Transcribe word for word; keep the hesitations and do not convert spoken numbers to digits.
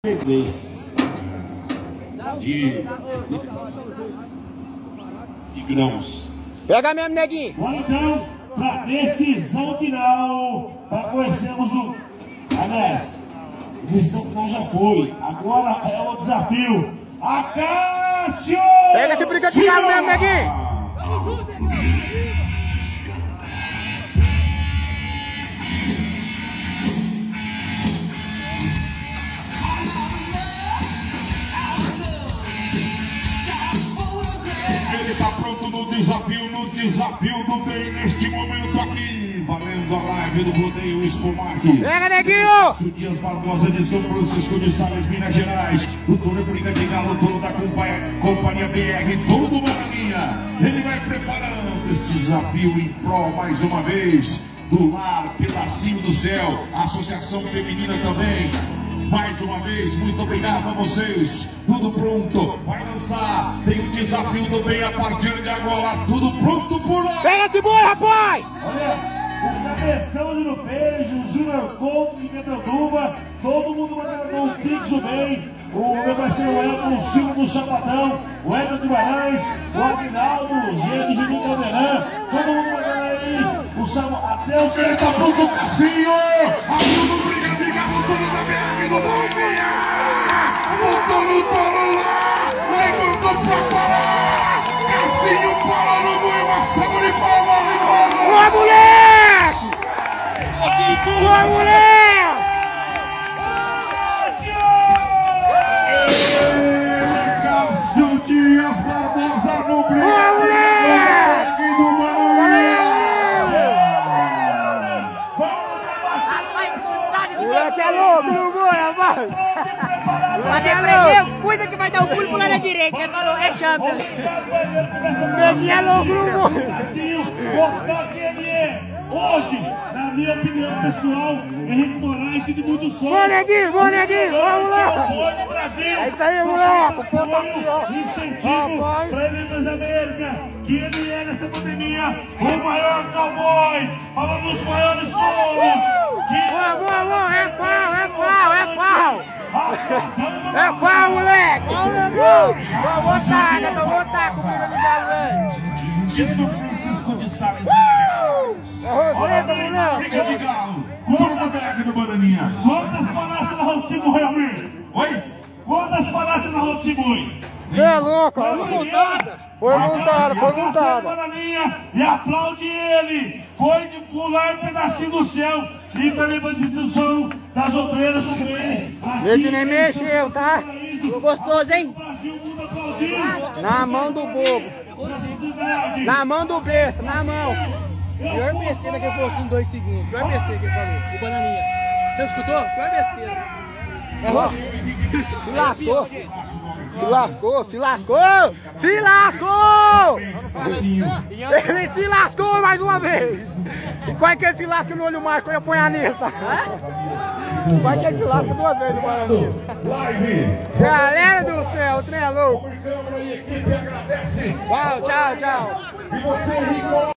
três de, de grãos. Pega mesmo, neguinho. Bom, então, para decisão final, para conhecermos o... Aliás, a decisão final já foi. Agora é o desafio. Acácio! Pega esse briga de galo mesmo, neguinho. Ele tá pronto no desafio, no desafio do bem, neste momento aqui, valendo a live do Rodeio Escomarques. Pega, neguinho! Dias Barbosa de São Francisco de Sales, Minas Gerais. O Toro Briga de Galo, Toro da companhia, companhia B R, Toro do Maraninha. Ele vai preparando este desafio em prol, mais uma vez, do Lar Pedacinho do Céu, Associação Feminina também. Mais uma vez, muito obrigado a vocês. Tudo pronto, vai lançar. Tem o desafio do bem a partir de agora. Tudo pronto por lá. Pega esse boi, rapaz! Olha, o Cabeção de Nupejo, o Júnior Couto de Quebranduba, todo mundo mandando um Trix do bem. O meu parceiro Elton, o Silvio do Chapadão, o Edson de Guimarães, o Aguinaldo, o G do Juninho Caldeirão, todo mundo mandando aí. O Sam, até o Ele tá pronto o Cassinho. A tudo briga de galo, tudo da B R do Palmeiras. O Toro, Toro lá. Levantou pra fora. Cassinho, bola no meio, ação de palma. Boa, moleque! Boa, moleque! Cássio Dias Barbosa no Boa, moleque! do Maraninha. Moleque é louco, não vou, rapaz! Pode aprender, cuida que vai dar o pulo pro lado da direita. Ele falou, é Champions. Neguinho é louco, não vou! Mostrar quem ele é. Hoje, na minha opinião pessoal, Henrique Moraes tem muito sorte. Boa, neguinho, boa, neguinho! Vamos lá! Apoio do Brasil. É isso aí, moleque! Apoio, incentivo para ele das Américas, que ele é nessa pandemia o maior cowboy, falando dos maiores touros. Boa, boa, boa! É pau, é pau, é pau! É pau, moleque! Pau, neguinho! Vou botar, né? Vou botar comida no galo, velho! De São Francisco de Sales, Minas Gerais. Olha bem, moleque! Briga de galo, Toro da B R do Bananinha. Quantas palácios na Roda Simui, Almir? Oi? Quantas palácios na Roda Simui? Você é louco! Foi montada, foi montada! E aplaude ele! Foi de pular um pedacinho do céu e também para a instituição das obreiras também. Ele nem mexeu, tá? Ficou gostoso, hein? Brasil, mundo aplaudindo. Na mão do bobo! Na mão do besta, na mão! Pior besteira que ele falou assim em dois segundos. Pior besteira que ele falou. O Bananinha. Você escutou? Pior besteira. Ó, se lascou! Se lascou, se lascou! Se lascou! Ele se lascou mais uma vez! E qual é que ele se lasca no olho mágico? Eu ia apanhar nele, tá? Qual é que ele se lasca duas vezes no Guarani? Galera do céu, o trem é louco! Tchau, tchau, tchau!